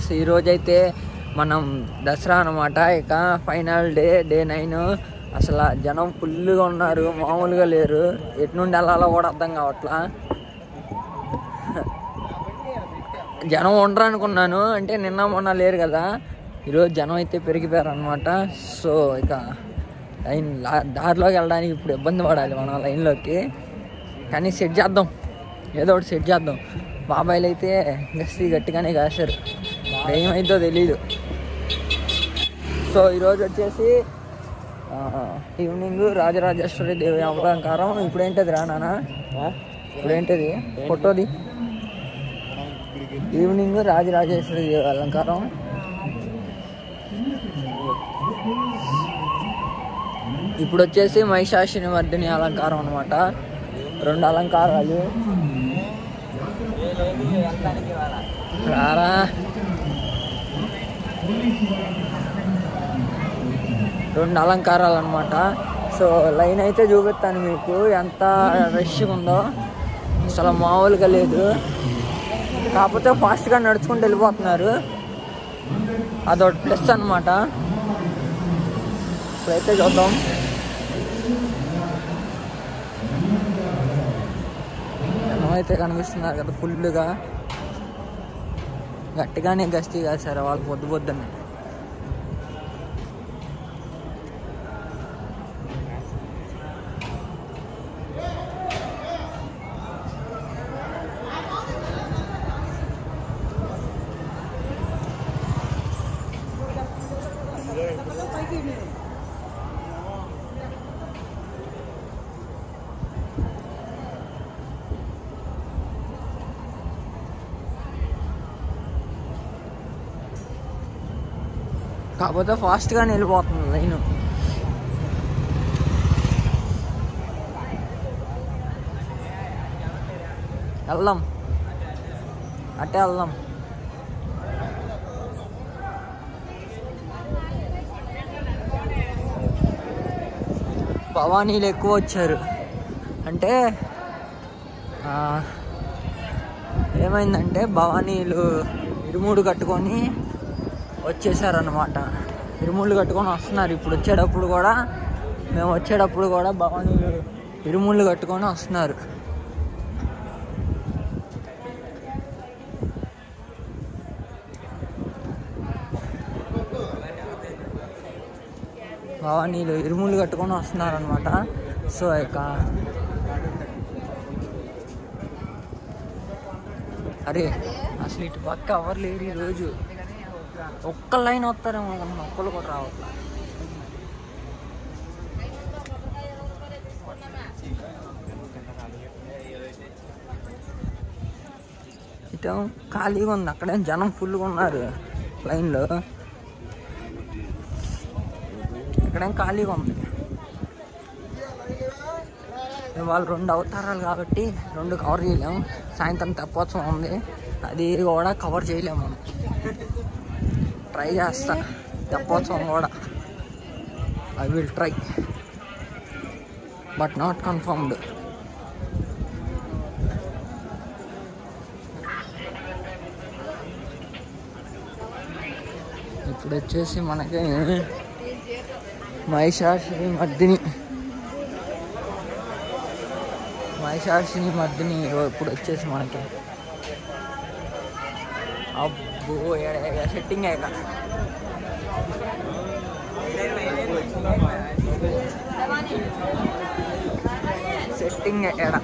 Friends, ఈరోజైతే మనం దసరా అనమాట. ఇక ఫైనల్ డే 9. అసలు జనం ఫుల్గా ఉన్నారు, మామూలుగా లేరు. ఎటు నుండి వెళ్ళాలో కూడా అర్థం కావట్లా. జనం ఉండరు అనుకున్నాను, అంటే నిన్న మొన్న లేరు కదా. ఈరోజు జనం అయితే పెరిగిపోయారు అనమాట. సో ఇక దారిలోకి వెళ్ళడానికి ఇప్పుడు ఇబ్బంది పడాలి మనం లైన్లోకి. కానీ సెట్ చేద్దాం, ఏదో ఒకటి సెట్ చేద్దాం. బాబాయిలు అయితే గట్టిగానే కాశారు, ఏమైందో తెలీదు. సో ఈరోజు వచ్చేసి ఈవినింగ్ రాజరాజేశ్వరి దేవి అలంకారం. ఇప్పుడేంటది రా నాన్న, ఇప్పుడేంటది ఫోటోది? ఈవినింగ్ రాజరాజేశ్వరి దేవి అలంకారం. ఇప్పుడు వచ్చేసి మహిషాసుని మర్దిని అలంకారం అనమాట. 2 అలంకారాలు. రారా, 2 అలంకారాలు అనమాట. సో లైన్ అయితే చూపిస్తాను మీకు ఎంత రష్గా ఉందో. అసలు మామూలుగా లేదు. కాకపోతే ఫాస్ట్గా నడుచుకుంటూ వెళ్ళిపోతున్నారు, అదొకటి ప్లస్ అనమాట. ఇప్పుడైతే చూద్దాం. అయితే కనిపిస్తున్నారు కదా ఫుల్గా, గట్టిగానే గస్తీ కాశారు వాళ్ళు పొద్దున్నే. కాకపోతే ఫాస్ట్గానే వెళ్ళిపోతుంది లైన్. వెళ్దాం, అట్టే వెళ్దాం. భవానీలు ఎక్కువ వచ్చారు. అంటే ఏమైందంటే భవానీలు ఇరుముడు కట్టుకొని వచ్చేసారనమాట. ఇరుముళ్ళు కట్టుకొని వస్తున్నారు. ఇప్పుడు మేము వచ్చేటప్పుడు కూడా భవానీలు ఇరుముళ్ళు కట్టుకొని వస్తున్నారు. భవానీలు ఇరుముళ్ళు కట్టుకొని వస్తున్నారు అనమాట. సో ఇక అరే అసలు ఇటు పక్క ఎవరు లేరు ఈరోజు. ఒక్క లైన్ వస్తారేమో, ఒక్కరు కూడా రావట్లా. ఇటు ఖాళీగా ఉంది, అక్కడేం జనం ఫుల్గా ఉన్నారు లైన్లో. ఇక్కడేం ఖాళీగా ఉంది. వాళ్ళు 2 అవతారాలు కాబట్టి 2 కవర్ చేయలేము. సాయంత్రం తెప్పోత్సవం ఉంది, అది కూడా కవర్ చేయలేము మనం. ట్రై చేస్తా తెప్పోత్సవం కూడా. I will try, but not confirmed. ఇప్పుడు వచ్చేసి మనకి మహిషాసుని మర్దిని ఇప్పుడు వచ్చేసి మనకి అబ్బో సెట్టింగ్ అయ్యాక సెట్టింగ్ ఎడ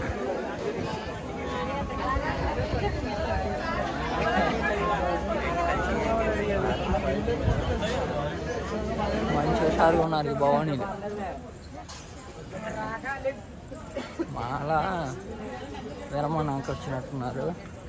మంచి హుషారుగా ఉన్నారు ఈ భవానీలు. మాలా విరమణకు వచ్చినట్టున్నారు.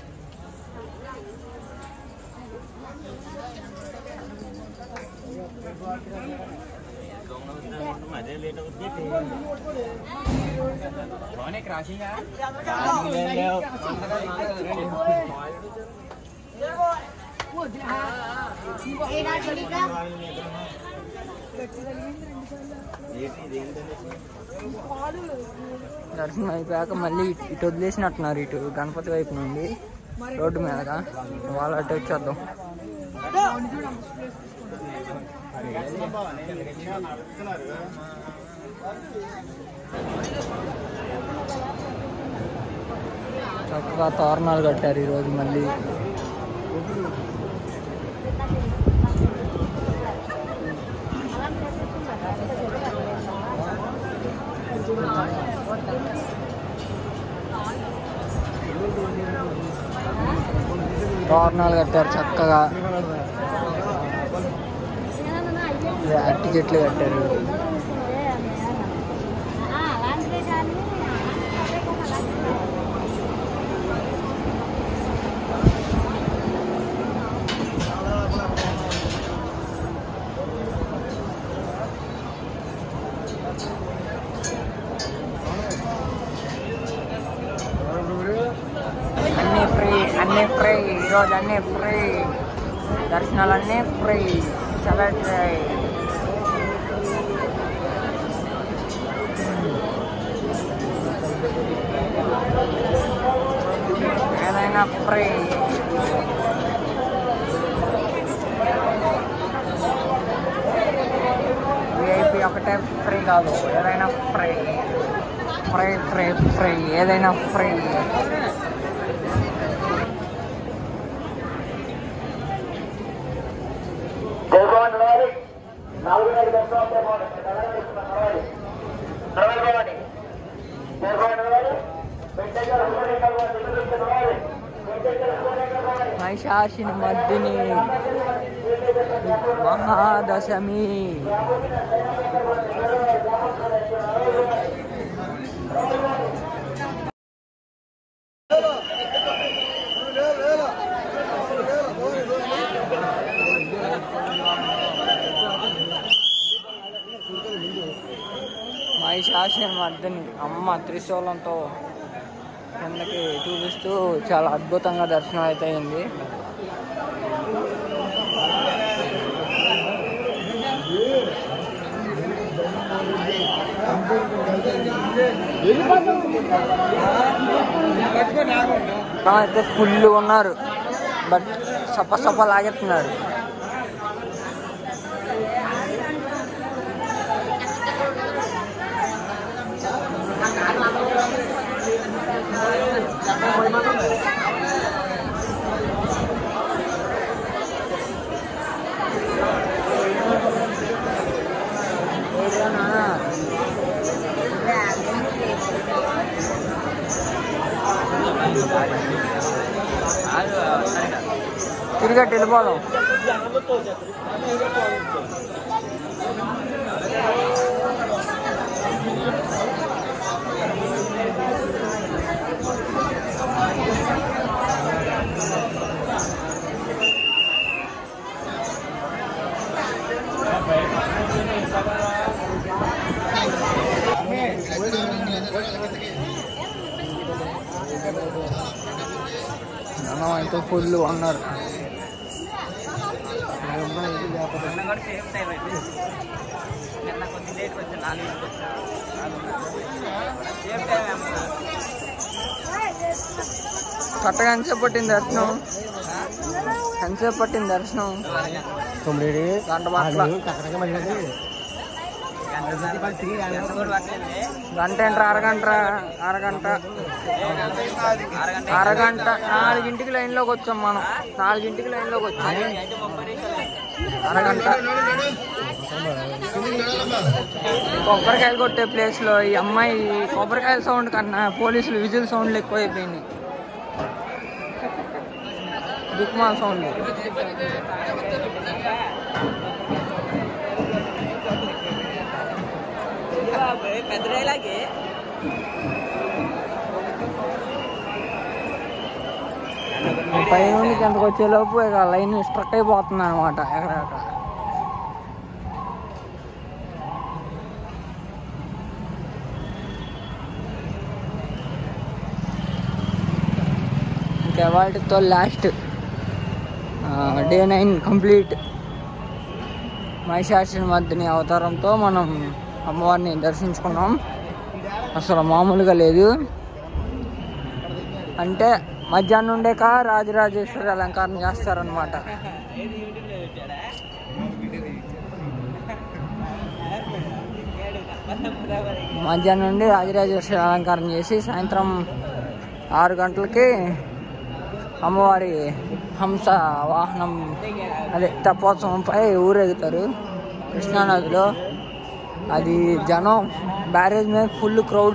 దర్శనం అయిపోయాక మళ్ళీ ఇటు వదిలేసినట్టున్నారు, ఇటు గణపతి వైపు నుండి రోడ్డు మీదగా. వాళ్ళు అటు వచ్చేద్దాం. చక్కగా తోరణాలు కట్టారు ఈరోజు మళ్ళీ. తోరణాలు కట్టారు చక్కగా, అట్టి చెట్లు కట్టారు. అన్నీ ఫ్రీ ఈరోజు, అన్నీ ఫ్రీ, దర్శనాలు అన్నీ ఫ్రీ, చాలా ఫ్రీ. ఏదైనా ఫ్రీ. విఐపి ఒకటే ఫ్రీ కాదు, ఏదైనా ఫ్రీ. ఫ్రీ ఫ్రీ ఫ్రీ, ఏదైనా ఫ్రీ. మహిషాసుని మర్దిని మహాదశమి. మహిషాసుని మర్దిని అమ్మ త్రిశూలంతో కిందకి చూపిస్తూ చాలా అద్భుతంగా దర్శనం అయితే అయింది. అయితే ఫుల్ ఉన్నారు, బట్ సప్ప లాగెత్తున్నారు. తిరిగట్టు వెళ్ళిపోదాం. జనం అయితే ఫుల్ ఉన్నారు. కరెక్ట్గా ఎంతసేపు పట్టింది దర్శనం? ఎంతసేపు పట్టింది దర్శనం? గంట మాటల గంట ఏంట్రా? అరగంట 4ంటికి లైన్లోకి వచ్చాం మనం. 4ంటికి లైన్లోకి వచ్చాం. అరగంట. కొబ్బరికాయలు కొట్టే ప్లేస్లో ఈ అమ్మాయి కొబ్బరికాయల సౌండ్ కన్నా పోలీసులు విజిల్ సౌండ్లు ఎక్కువైపోయినాయి. దిక్మాల సౌండ్. పై నుండి కిందకు వచ్చేలోపు ఇక లైన్ స్ట్రక్ అయిపోతుంది అనమాట. ఎక్కడెక్కడ ఇంకా వాటితో last day 9 complete. Mahishasura Mardini అవతారంతో మనం అమ్మవారిని దర్శించుకున్నాం. అసలు మామూలుగా లేదు. అంటే మధ్యాహ్నం ఉండేక రాజరాజేశ్వరి అలంకారం చేస్తారనమాట. మధ్యాహ్నం నుండి రాజరాజేశ్వరి అలంకారం చేసి సాయంత్రం 6 గంటలకి అమ్మవారి హంస వాహనం అదే తెప్పోత్సవంపై ఊరేగుతారు కృష్ణానదిలో. అది జనం బ్యారేజ్ మీద ఫుల్ క్రౌడ్.